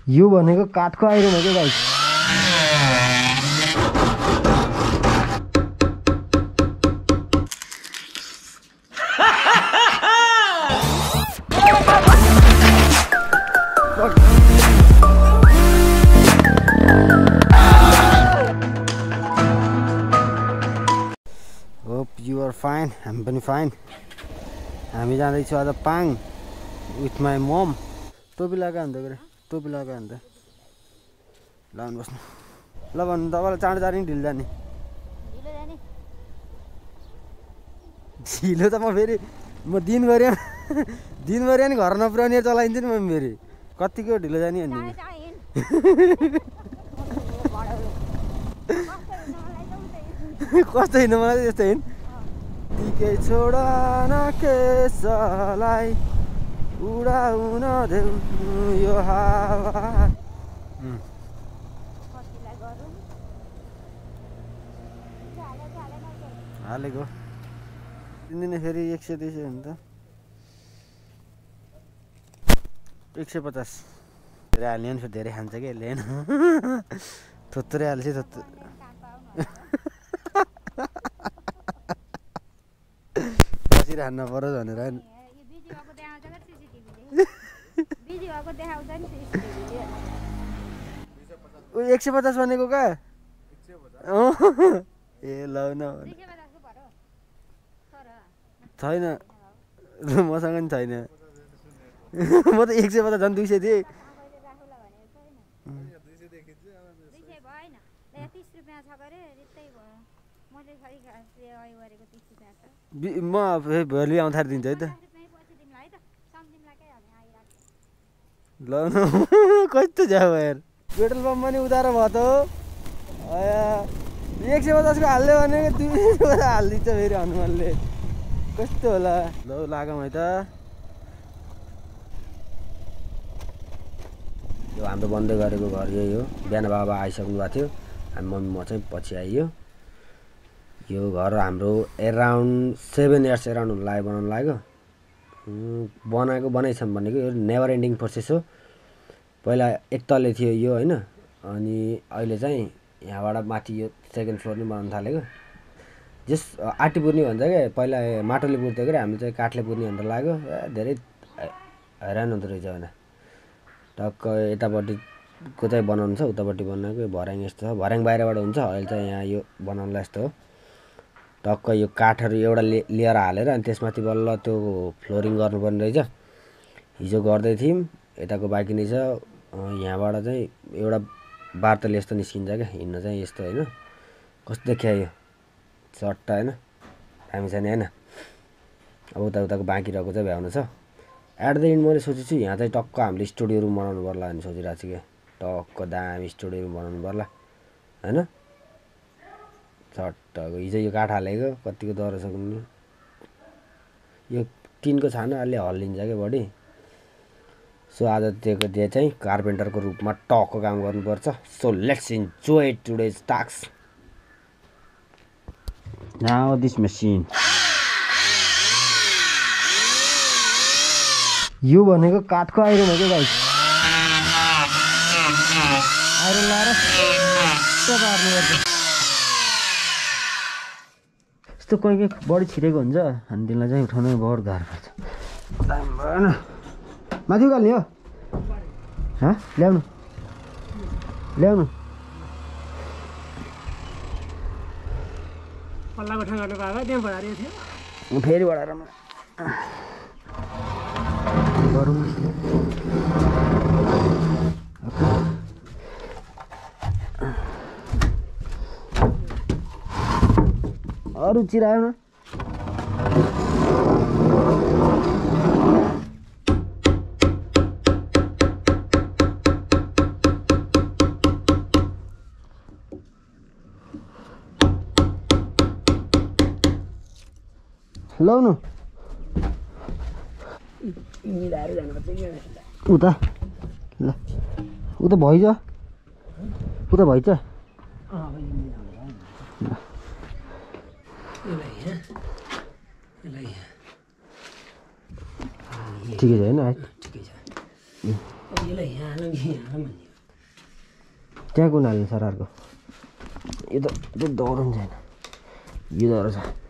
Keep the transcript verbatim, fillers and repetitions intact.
यो भनेको काठको आइरन हो के guys hope you are fine हामी पनि फाइन हामी जाँदैछौँ आज पाङ विथ माई मम टोपी लगाएको अन्त गरे टोपी लगाएको अन्त लाउनु बस्नु ल भन्नु तपाईँलाई चाँडो जाने ढिलो जाने ढिलो त म फेरि म दिनभरि दिनभरि नि घर नपुर्याउने चलाइन्छु नि म फेरि कतिको ढिलो जाने अनि कस्तो हिँड्नु मलाई त्यस्तो हिँड टिकै छोडा न केसलाई उडाउन देऊ यो हावा हालेको दिने फेरि एक सय दुई सय हो नि त एक सय पचास धेरै हाल्ने नि फेरि धेरै खान्छ कि यसले होइन थोत्रै हाल्छ थोत्रो बसिर हान्न परोस् भनेर एक सय पचास भनेको कहाँ ए ल न छैन मसँग नि छैन म त एक सय पचास झन् दुई सय थिएँ म भोलि आउँदाखेरि दिन्छु है त ल न कस्तो जाऊ यार पेट्रोल पम्प पनि उधार भयो त एक सय पचासको हाल्यो भने दुई सय हालिदिन्छ फेरि हनुमानले कस्तो होला ल लागौँ है त यो हाम्रो बन्दै गरेको घर यही हो बिहान बाबा आइसक्नु भएको थियो हामी मम्मी म चाहिँ पछि आइयो यो घर हाम्रो एराउन्ड सेभेन इयर्स एराउन्ड हुन लाग्यो बनाउनु लाग्यो बनाएको बनाइछौँ भनेको यो नेभर एन्डिङ प्रोसेस हो पहिला एक तले थियो यो होइन अनि अहिले चाहिँ यहाँबाट माथि यो सेकेन्ड फ्लोर नि बनाउनु थालेको जस आँटी पुर्ने भन्छ क्या पहिला माटोले पुर्थ्यो क्या हामी चाहिँ काठले पुर्ने भनेर लाग्यो धेरै हैरान हुँदो रहेछ होइन टक्क यतापट्टिको चाहिँ बनाउनु छ उतापट्टि बनाएको भर्याङ यस्तो छ भर्याङ बाहिरबाट हुन्छ अहिले चाहिँ यहाँ यो बनाउनुलाई यस्तो हो टक्क यो काठहरू एउटा ले लिएर हालेर अनि त्यसमाथि बल्ल त्यो फ्लोरिङ गर्नुपर्ने रहेछ हिजो गर्दै थियौँ यताको बाँकी नै छ यहाँबाट चाहिँ एउटा बार्तले यस्तो निस्किन्छ क्या हिँड्न चाहिँ यस्तो होइन कस्तो देखियो यो सट्टा होइन दामी छ नि होइन अब उता उताको बाँकी रहेको चाहिँ भ्याउनु छ एट द इन्ड मैले सोचेको छु यहाँ चाहिँ टक्क हामीले स्टुडियो रुम बनाउनु पर्ला भने सोचिरहेको छु क्या टक्क दामी स्टुडियो रुम बनाउनु पर्ला होइन सट्टको हिजो यो काठ हालेको कतिको दह्रो सक्नु यो टिनको छाना अलि हल्लिन्छ क्या बढी सो आज त्यो त्यो चाहिँ कार्पेन्टरको रूपमा टक्क काम गर्नुपर्छ so let's enjoy today's task now this machine यो भनेको काठको आइरन हो क्या गाइस आइरन लाएर पार्नुपर्छ यस्तो कोही कोही बढी छिरेको हुन्छ अनि त्यसलाई चाहिँ उठाउनु बहुत गाह्रो पर्छ भएन माथि उकाल्ने हो हँ ल्याउनु ल्याउनु पल्लाको ठाउँ गर्नु पाएको त्यहाँ बढाएको थियो फेरि बढाएर गरौँ अरू चिरायो न लाउनु उता ल उता भइज उता भइज ठिकै छ होइन ठिकै छ यसलाई यहाँ हालौँ कि यहाँ हालौँ भन्ने त्यहाँ कुन हाल्नु सर अर्को यो त त्यो दौरो छैन यो दौरो छ